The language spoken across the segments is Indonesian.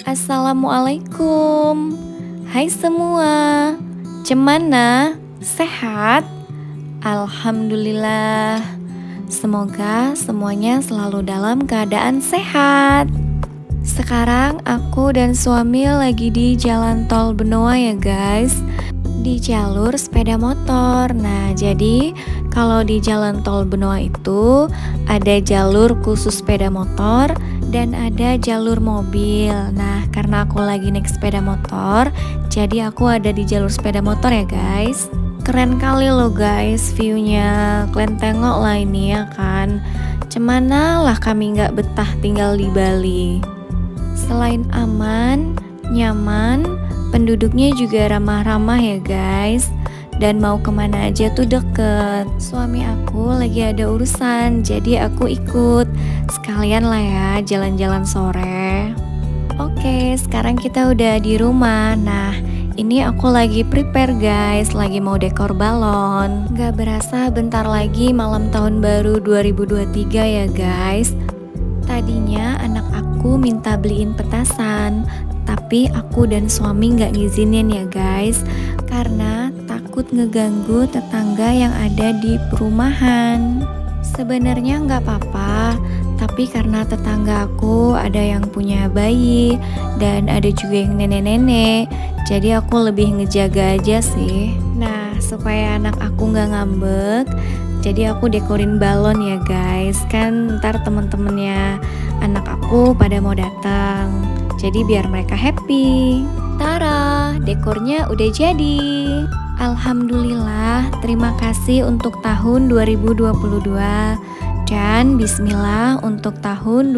Assalamualaikum. Hai semua. Cemana? Sehat? Alhamdulillah. Semoga semuanya selalu dalam keadaan sehat. Sekarang aku dan suami lagi di jalan tol Benoa ya guys, di jalur sepeda motor. Nah, jadi kalau di jalan tol Benoa itu ada jalur khusus sepeda motor dan ada jalur mobil. Nah, karena aku lagi naik sepeda motor, jadi aku ada di jalur sepeda motor ya guys. Keren kali loh guys viewnya. Kalian tengok lah ini ya kan. Cemana lah kami nggak betah tinggal di Bali. Selain aman, nyaman, penduduknya juga ramah-ramah ya guys. Dan mau kemana aja tuh deket. Suami aku lagi ada urusan, jadi aku ikut. Sekalian lah ya jalan-jalan sore. Oke, sekarang kita udah di rumah. Nah, ini aku lagi prepare guys, lagi mau dekor balon. Gak berasa bentar lagi malam tahun baru 2023 ya guys. Tadinya anak aku minta beliin petasan, tapi aku dan suami gak ngizinin ya guys, karena takut ngeganggu tetangga yang ada di perumahan. Sebenarnya nggak apa-apa, tapi karena tetangga aku ada yang punya bayi dan ada juga yang nenek-nenek, jadi aku lebih ngejaga aja sih. Nah, supaya anak aku nggak ngambek, jadi aku dekorin balon ya guys. Kan ntar temen-temennya anak aku pada mau datang, jadi biar mereka happy. Tara, dekornya udah jadi. Alhamdulillah, terima kasih untuk tahun 2022 dan bismillah untuk tahun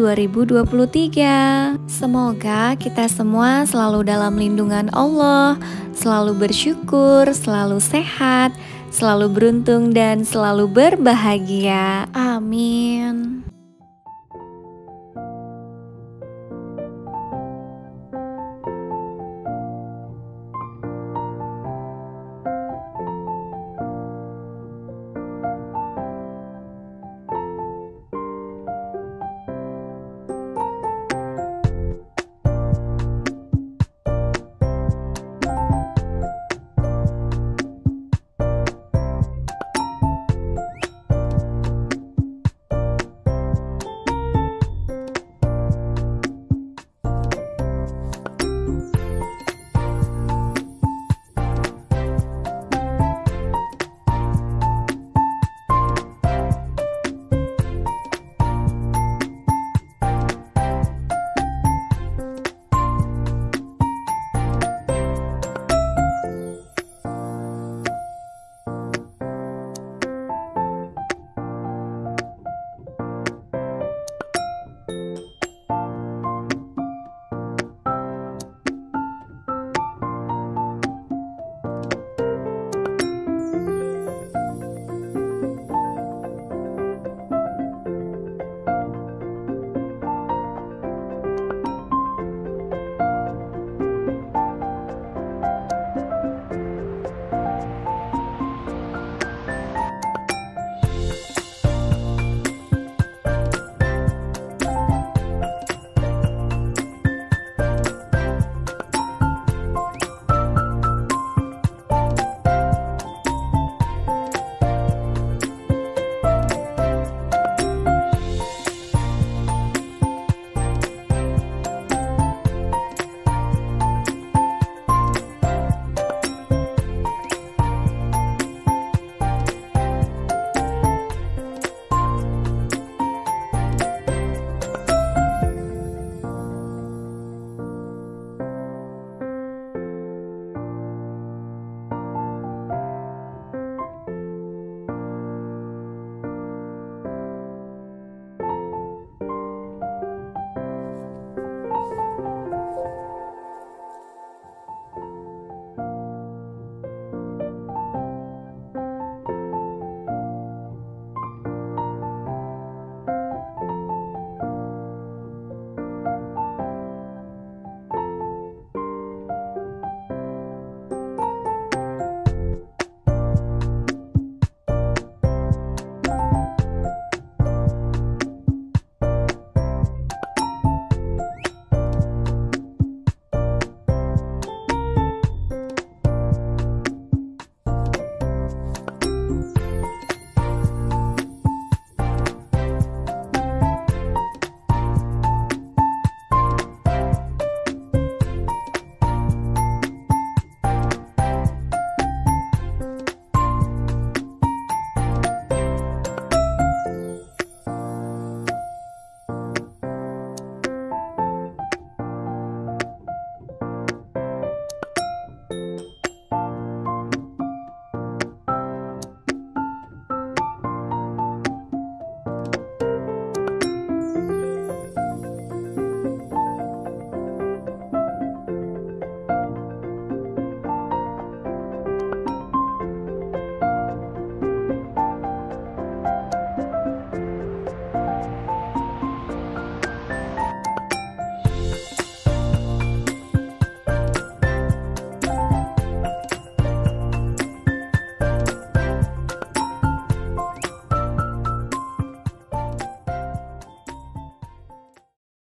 2023. Semoga kita semua selalu dalam lindungan Allah, selalu bersyukur, selalu sehat, selalu beruntung dan selalu berbahagia. Amin.